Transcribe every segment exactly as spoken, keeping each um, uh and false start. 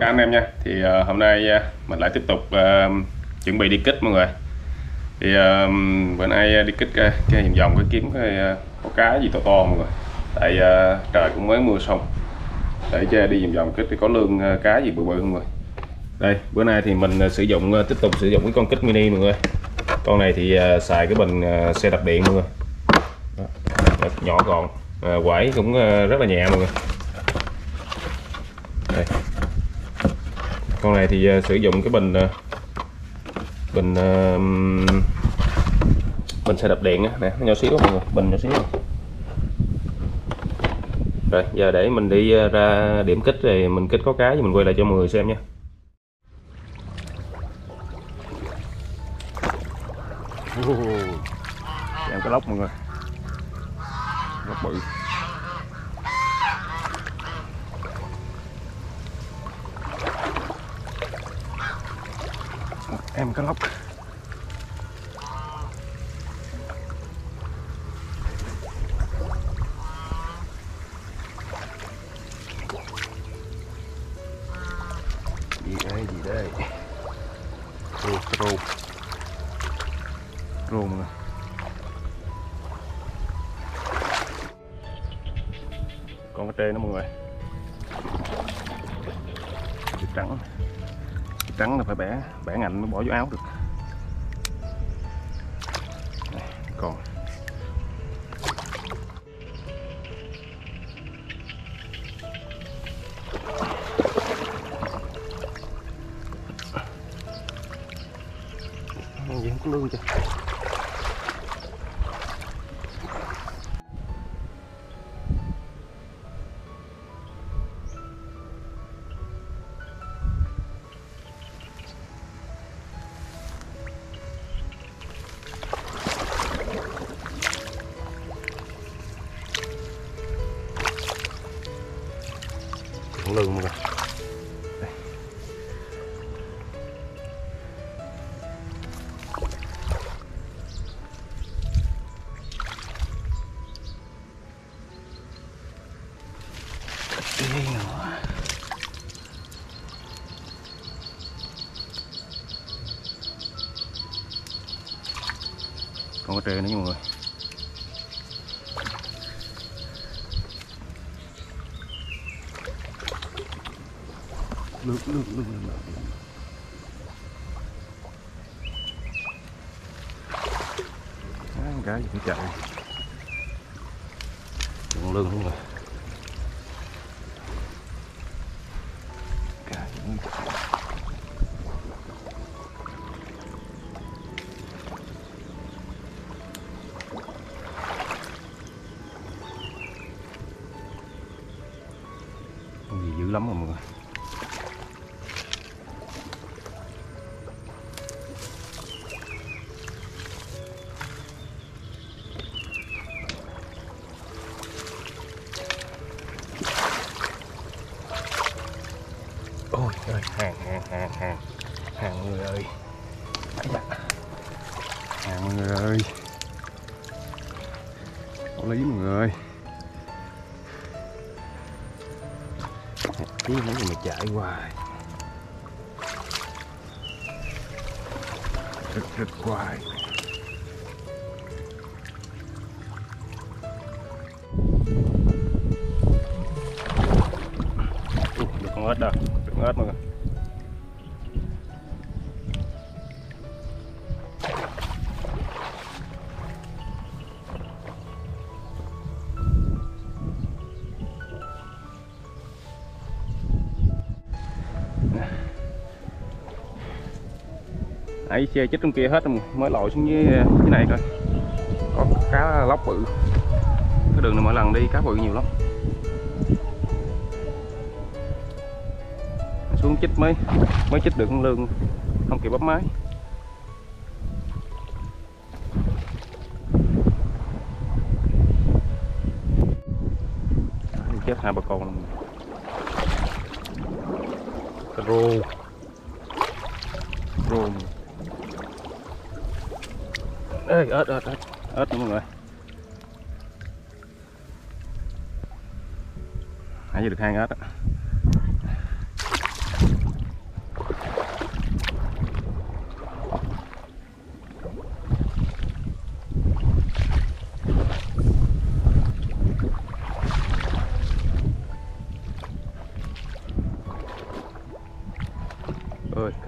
cả anh em nha. Thì uh, hôm nay uh, mình lại tiếp tục uh, chuẩn bị đi kích mọi người. Thì uh, bữa nay uh, đi kích uh, cái vòng vòng cái kiếm cái uh, có cá gì to to mọi người. Tại uh, trời cũng mới mưa xong, để cho đi vòng vòng kích thì có lương uh, cá gì bự bự mọi người. Đây bữa nay thì mình uh, sử dụng uh, tiếp tục sử dụng cái con kích mini mọi người. Con này thì uh, xài cái bình uh, xe đạp điện mọi người. Đó, nhỏ gọn, uh, quải cũng uh, rất là nhẹ mọi người. Đây. Con này thì uh, sử dụng cái bình uh, bình uh, bình xe đạp điện á, nè, nhỏ xíu mọi người, bình nhỏ xíu. Rồi giờ để mình đi uh, ra điểm kích rồi mình kích có cá thì mình quay lại cho mọi người xem nha. Xem cái lóc mọi người, lóc bự. Em cá lóc. Gì đây, gì đây? Rô, rô. Rô mọi người. Con cá trê nó mọi người. Thịt trắng. Thịt trắng là phải bẻ, bẻ ngạnh mới bỏ vô áo được. Đây, còn gì không có lương chưa? Không lương mọi người. Đây. Đi nữa. Con cá trê nữa nha mọi người. Lướt lướt lướt lướt cái gì phải chạy con lương không rồi cái gì chạy. Con gì dữ lắm rồi mọi người. Ôi ơi, hàng hàng hàng hàng hàng mọi người ơi, hàng mọi người ơi, có lý mọi người ơi. Tí mấy người chạy hoài, rực rực hoài. Được con ếch đâu, được con ếch mọi người. Ấy xe chết trong kia hết rồi, mới lội xuống dưới cái này coi. Có cá lóc bự. Cái đường này mỗi lần đi cá bự nhiều lắm. Xuống chích mới mới chích được con lương, không kịp bắp máy. Chết hai bà con. Rô rô. Ê, ếch ếch ếch ếch mọi người. Nãy giờ được hai ếch á.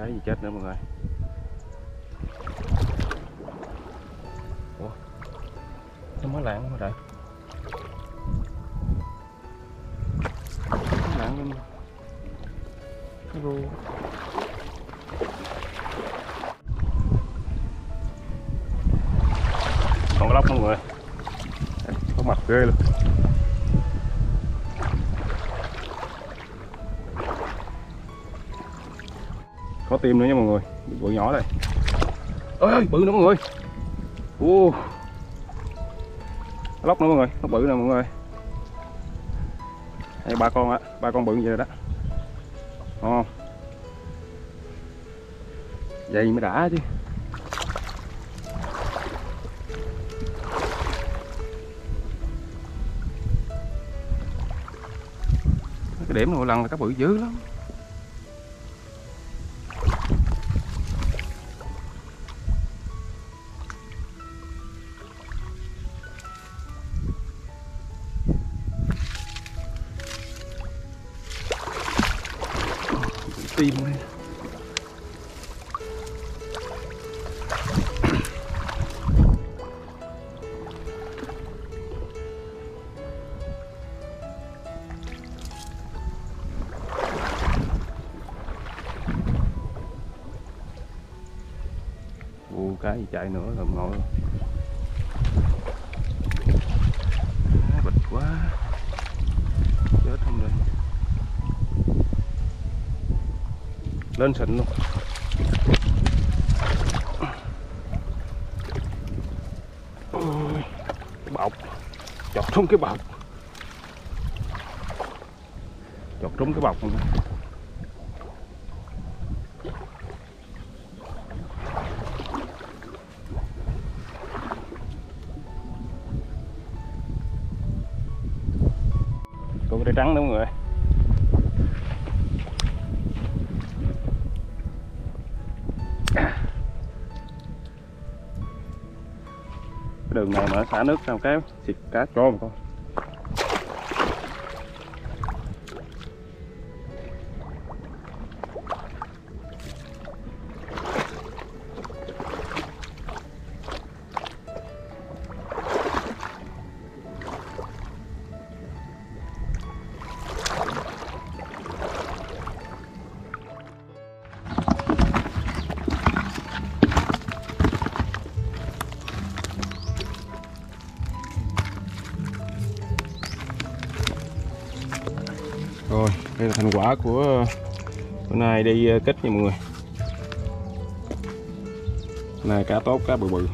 cái gì chết nữa mọi người. Ủa, nó mới lạng mà trời, mới lạng lên cái ru. Còn cái lóc mọi người, có mặt ghê luôn. Có tim nữa nha mọi người, bự nhỏ đây. Ơi bự nữa mọi người. Ô, lóc nữa mọi người, lóc bự nè mọi người. Đây, ba con á, ba con bự như vậy rồi đó. Ngon. Vậy mới đã chứ. Cái điểm này mỗi lần là cá bự dữ lắm. Tim này. Ồ, cái gì chạy nữa rồi ngồi luôn. À, bịch quá. Chết không đây. Lên xịn luôn. Ôi, cái bọc chọt trúng cái bọc, chọt trúng cái bọc luôn. Còn cái trắng nữa mọi người. Cái đường này mà nó xả nước sao cái xịt cá cho một con. Rồi, đây là thành quả của bữa nay đi kết nha mọi người. Bữa nay cá tốt, cá bự bự.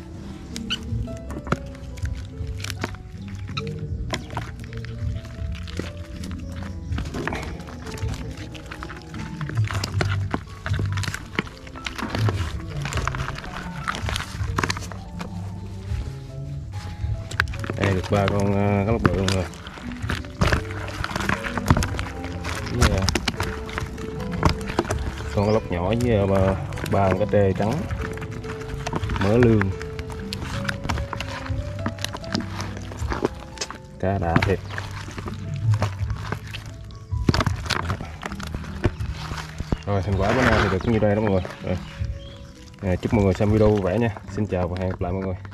Đây được ba con cá lóc bự luôn rồi. Yeah. Con cá lóc nhỏ với ba, ba con cá trê trắng mỡ lương, cá đã thiệt. Rồi thành quả bữa nay thì được như đây đó mọi người. Rồi. À, chúc mọi người xem video vui vẻ nha. Xin chào và hẹn gặp lại mọi người.